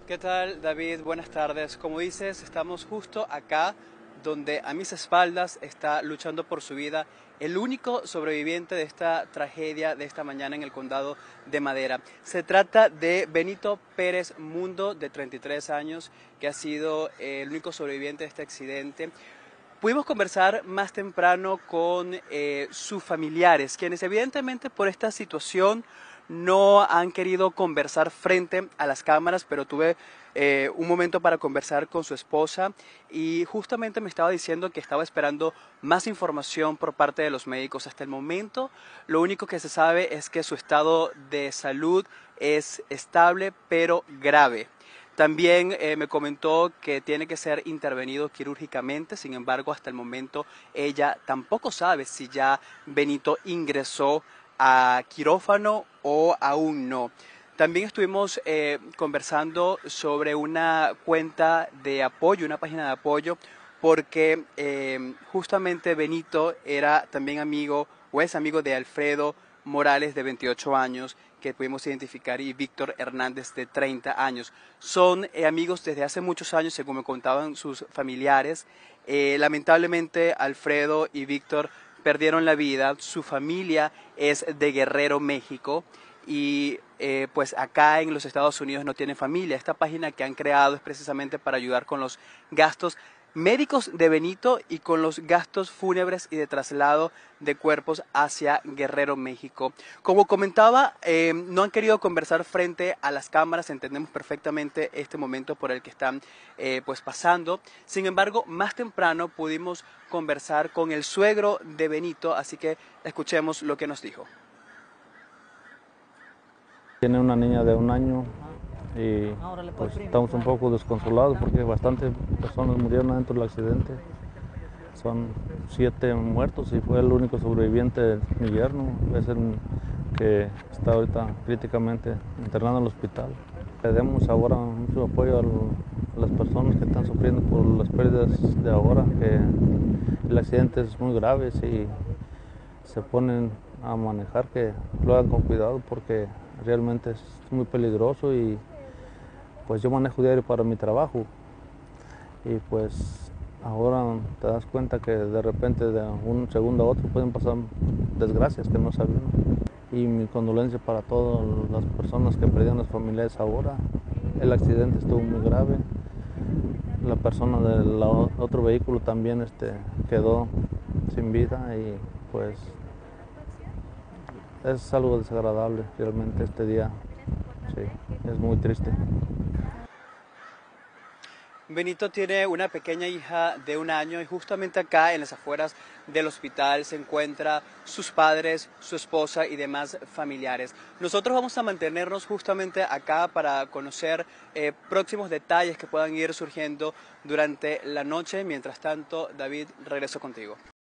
¿Qué tal, David? Buenas tardes. Como dices, estamos justo acá donde a mis espaldas está luchando por su vida el único sobreviviente de esta tragedia de esta mañana en el condado de Madera. Se trata de Benito Pérez Mundo, de 33 años, que ha sido el único sobreviviente de este accidente. Pudimos conversar más temprano con sus familiares, quienes evidentemente por esta situación no han querido conversar frente a las cámaras, pero tuve un momento para conversar con su esposa y justamente me estaba diciendo que estaba esperando más información por parte de los médicos. Hasta el momento, lo único que se sabe es que su estado de salud es estable, pero grave. También me comentó que tiene que ser intervenido quirúrgicamente, sin embargo, hasta el momento ella tampoco sabe si ya Benito ingresó a quirófano o aún no. También estuvimos conversando sobre una cuenta de apoyo, una página de apoyo, porque justamente Benito era también amigo o es amigo de Alfredo Morales, de 28 años, que pudimos identificar, y Víctor Hernández, de 30 años. Son amigos desde hace muchos años, según me contaban sus familiares. Lamentablemente, Alfredo y Víctor perdieron la vida. Su familia es de Guerrero, México, y pues acá en los Estados Unidos no tienen familia. Esta página que han creado es precisamente para ayudar con los gastos médicos de Benito y con los gastos fúnebres y de traslado de cuerpos hacia Guerrero, México. Como comentaba, no han querido conversar frente a las cámaras. Entendemos perfectamente este momento por el que están pues pasando. Sin embargo, más temprano pudimos conversar con el suegro de Benito, así que escuchemos lo que nos dijo. Tiene una niña de 1 año y pues estamos un poco desconsolados porque bastantes personas murieron dentro del accidente. Son 7 muertos y fue el único sobreviviente, mi yerno, es el que está ahorita críticamente internado en el hospital. Le damos ahora mucho apoyo a las personas que están sufriendo por las pérdidas de ahora, que el accidente es muy grave. Si se ponen a manejar, que lo hagan con cuidado porque realmente es muy peligroso. Y pues yo manejo diario para mi trabajo y pues ahora te das cuenta que de repente de un segundo a otro pueden pasar desgracias que no sabían. Y mi condolencia para todas las personas que perdieron las familiares ahora. El accidente estuvo muy grave. La persona del otro vehículo también quedó sin vida y pues es algo desagradable realmente este día. Sí, es muy triste. Benito tiene una pequeña hija de 1 año y justamente acá en las afueras del hospital se encuentran sus padres, su esposa y demás familiares. Nosotros vamos a mantenernos justamente acá para conocer próximos detalles que puedan ir surgiendo durante la noche. Mientras tanto, David, regreso contigo.